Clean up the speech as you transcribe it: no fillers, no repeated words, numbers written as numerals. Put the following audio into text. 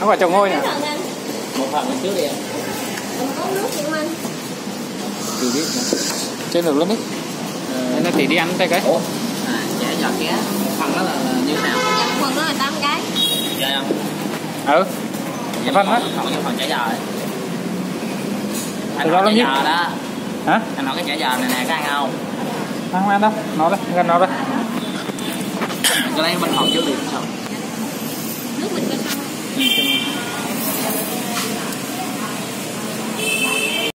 Nó vào chồng ngôi nè. Một phần bên trước đi em. Có nước không anh? Chưa biết nữa. Trên được lắm đấy. Nó chỉ đi ăn tay cái. Ủa? Chả giọt ké. Một phần đó là như thế nào? Dạ, phần đó là 8 cái. Dạ không? Ừ. Cái phân hết. Không có phần chả giò ấy. Anh Đó nói là chả giò đó. Hả? Anh nói cái chả giò này nè, có ăn không? Không ăn đâu. Nó đây, gần nó đây. Cái lấy bên hòn trước đi sao? Nước mình cho xong.